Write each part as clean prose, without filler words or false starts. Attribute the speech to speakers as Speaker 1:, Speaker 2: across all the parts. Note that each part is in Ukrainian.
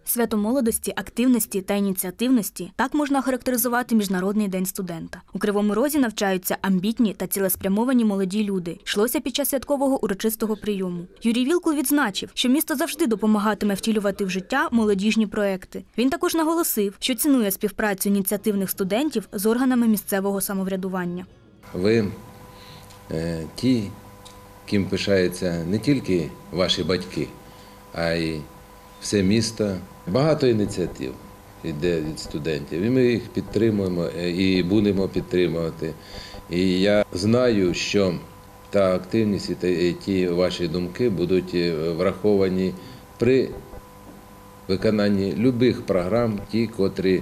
Speaker 1: Свято молодості, активності та ініціативності – так можна охарактеризувати Міжнародний день студента. У Кривому Розі навчаються амбітні та цілеспрямовані молоді люди. Йшлося під час святкового урочистого прийому. Юрій Вілкул відзначив, що місто завжди допомагатиме втілювати в життя молодіжні проекти. Він також наголосив, що цінує співпрацю ініціативних студентів з органами місцевого самоврядування.
Speaker 2: Ви ті, ким пишаються не тільки ваші батьки, а й все місто. Багато ініціатив йде від студентів, і ми їх підтримуємо і будемо підтримувати. І я знаю, що та активність і ті ваші думки будуть враховані при виконанні будь-яких програм, ті, котрі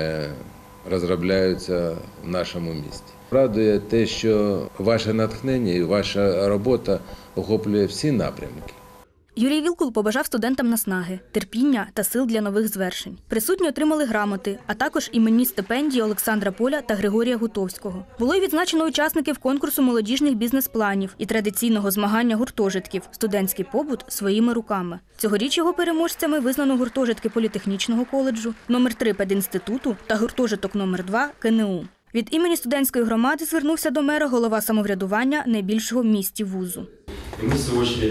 Speaker 2: розробляються в нашому місті. Радує те, що ваше натхнення і ваша робота охоплює всі напрямки.
Speaker 1: Юрій Вілкул побажав студентам наснаги, терпіння та сил для нових звершень. Присутні отримали грамоти, а також іменні стипендії Олександра Поля та Григорія Гутовського. Було й відзначено учасників конкурсу молодіжних бізнес-планів і традиційного змагання гуртожитків «Студентський побут своїми руками». Цьогоріч його переможцями визнано гуртожитки Політехнічного коледжу, номер 3 педінституту та гуртожиток номер 2 КНУ. Від імені студентської громади звернувся до мера голова самоврядування найбільшого в місті вузу.
Speaker 3: И мы, в свою очередь,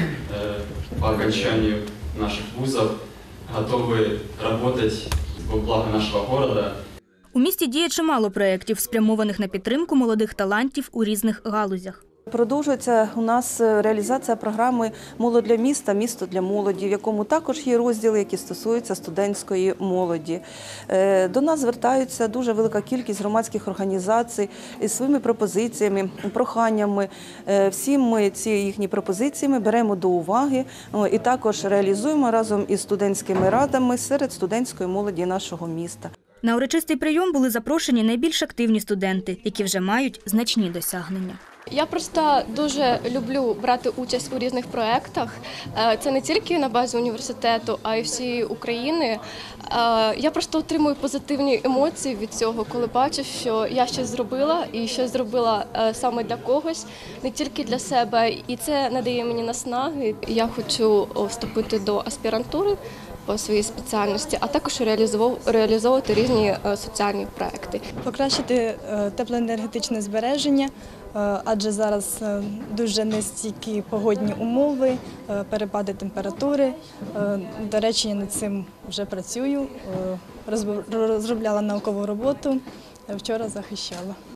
Speaker 3: по окончанию наших вузов готовы работать во благо нашего города.
Speaker 1: У місті діє чимало проєктів, спрямованих на підтримку молодих талантів у різних галузях.
Speaker 4: Продовжується у нас реалізація програми «Молодь для міста. Місто для молоді», в якому також є розділи, які стосуються студентської молоді. До нас звертаються дуже велика кількість громадських організацій із своїми пропозиціями, проханнями. Всі ми ці їхні пропозиції беремо до уваги і також реалізуємо разом із студентськими радами серед студентської молоді нашого міста.
Speaker 1: На урочистий прийом були запрошені найбільш активні студенти, які вже мають значні досягнення.
Speaker 5: Я просто дуже люблю брати участь у різних проєктах. Це не тільки на базі університету, а й всієї України. Я просто отримую позитивні емоції від цього, коли бачу, що я щось зробила і щось зробила саме для когось, не тільки для себе. І це надає мені наснаги. Я хочу вступити до аспірантури по своїй спеціальності, а також реалізовувати різні соціальні проекти.
Speaker 6: Покращити теплоенергетичне збереження, адже зараз дуже нестійкі погодні умови, перепади температури. До речі, я над цим вже працюю, розробляла наукову роботу, вчора захищала.